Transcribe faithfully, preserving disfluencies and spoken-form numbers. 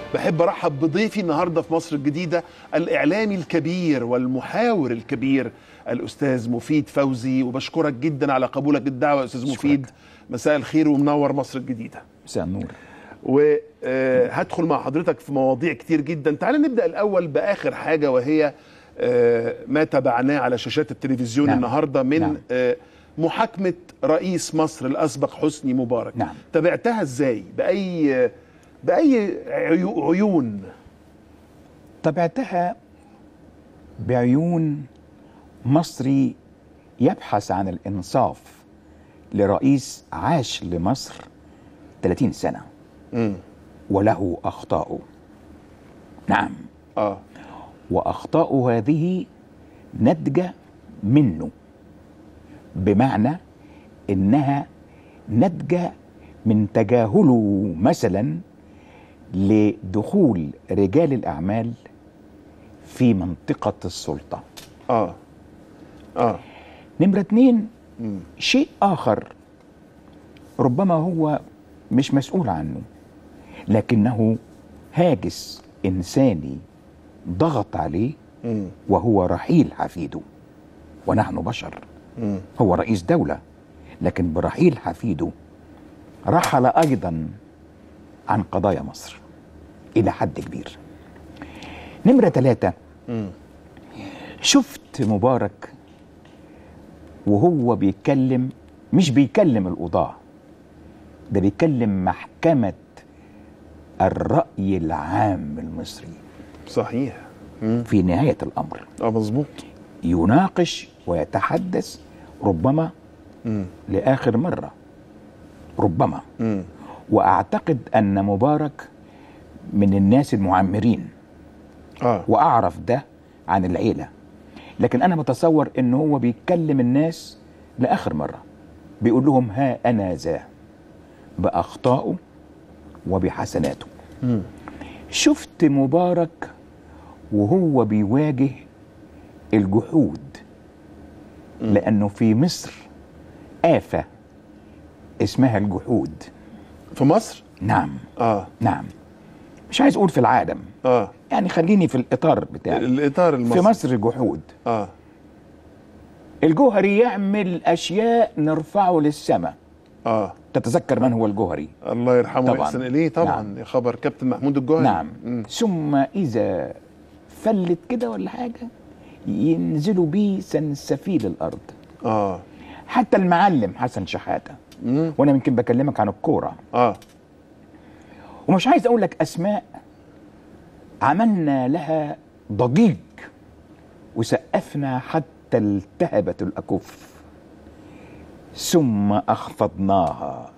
بحب ارحب بضيفي النهارده في مصر الجديده الاعلامي الكبير والمحاور الكبير الاستاذ مفيد فوزي، وبشكرك جدا على قبولك الدعوه يا استاذ مفيد. مساء الخير ومنور مصر الجديده. مساء النور. وهدخل مع حضرتك في مواضيع كتير جدا. تعال نبدا الاول باخر حاجه، وهي ما تابعناه على شاشات التلفزيون نعم. النهارده من نعم. محاكمه رئيس مصر الاسبق حسني مبارك. نعم. تابعتها ازاي؟ باي باي عيون؟ تابعتها بعيون مصري يبحث عن الانصاف لرئيس عاش لمصر ثلاثين سنة م. وله أخطاؤه. نعم. آه. وأخطاؤه هذه ناتجة منه، بمعنى إنها ناتجة من تجاهله مثلا لدخول رجال الأعمال في منطقة السلطة. آه. آه. نمرة اتنين، م. شيء آخر ربما هو مش مسؤول عنه، لكنه هاجس إنساني ضغط عليه، م. وهو رحيل حفيده. ونحن بشر. م. هو رئيس دولة، لكن برحيل حفيده رحل أيضا عن قضايا مصر إلى حد كبير. نمرة ثلاثة، م. شفت مبارك وهو بيتكلم، مش بيكلم القضاة، ده بيكلم محكمة الرأي العام المصري. صحيح. مم. في نهاية الأمر اه مظبوط، يناقش ويتحدث ربما مم. لآخر مرة، ربما مم. وأعتقد أن مبارك من الناس المعمرين. آه. وأعرف ده عن العيلة، لكن أنا بتصور أنه هو بيتكلم الناس لآخر مرة، بيقول لهم ها أنا ذا بأخطائه وبحسناته. م. شفت مبارك وهو بيواجه الجحود، م. لأنه في مصر آفة اسمها الجحود. في مصر؟ نعم. آه. نعم، مش عايز أقول في العالم، آه. يعني خليني في الإطار بتاعي، الإطار المصري. في مصر جحود. آه. الجوهري يعمل أشياء نرفعه للسماء. آه. تتذكر من هو الجوهري؟ الله يرحمه ويحسن إليه طبعا. نعم. خبر كابتن محمود الجوهري. نعم. م. ثم إذا فلت كده ولا حاجة ينزلوا بيه سنسفيل الأرض. آه. حتى المعلم حسن شحاتة. م. وأنا يمكن بكلمك عن الكورة. آه. ومش عايز أقول لك أسماء عملنا لها ضجيج وسقفنا حتى التهبت الأكف، ثم أخفضناها